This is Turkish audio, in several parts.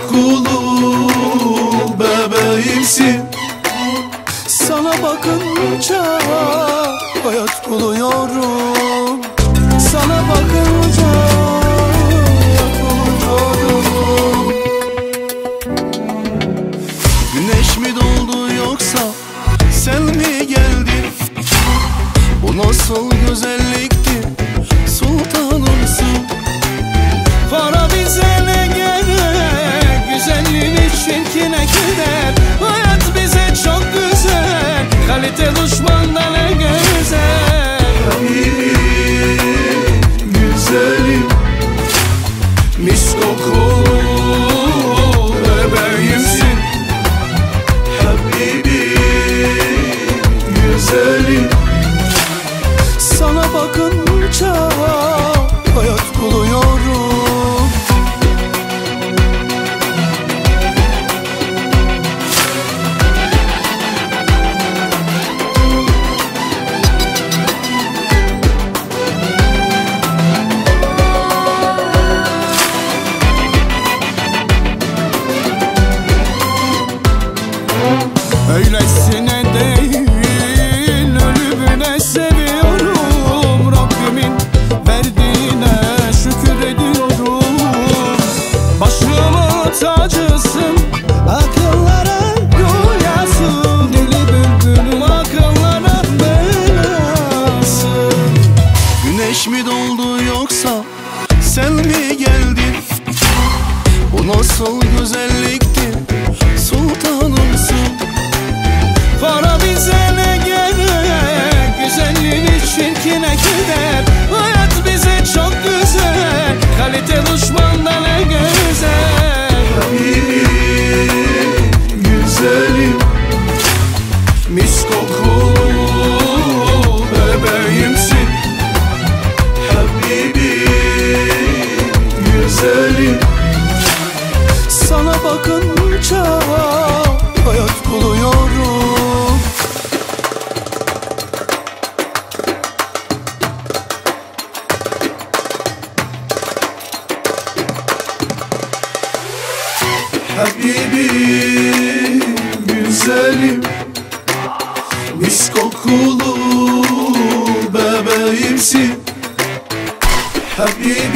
kokulu bebeğimsin. Sana bakınca hayat buluyorum. Sana bakınca hayat buluyorum. Güneş mi doğdu yoksa sen mi geldin? Bu nasıl güzellikti, sultanımsın. Para bize ne gerek, güzelliğin için kine gider. Hayat bize çok güzel, kalite düşmandan ne güzel. Habibim, güzelim, mis kokulu bebeğimsin. Habibim, güzelim. Sana bakınca hayat buluyorum. Öylesine değil, ölümüne seviyorum. Rabbimin verdiğine şükür ediyorum. Başımın tacısın, akıllara rüyasın. Deli bülbülüm akıllara belasın. Güneş mi doğdu yoksa sen mi geldin? Bu nasıl güzellikti, sultanımsın. Para bize ne gerek, güzelliğin için kine gider. Hayat bize çok güzel, kalite düşmandan ne güzel. Habibim, güzelim, mis kokulu bebeğimsin. Habibim, güzelim. Sana bakınca hayat buluyorum. Habibim, güzelim, mis kokulu bebeğimsin.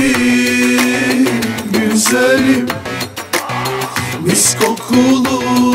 Habibim, güzelim, mis kokulu